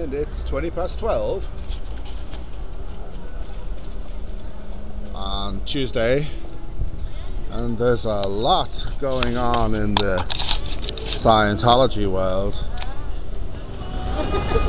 and it's 12 on Tuesday, and there's a lot going on in the Scientology world.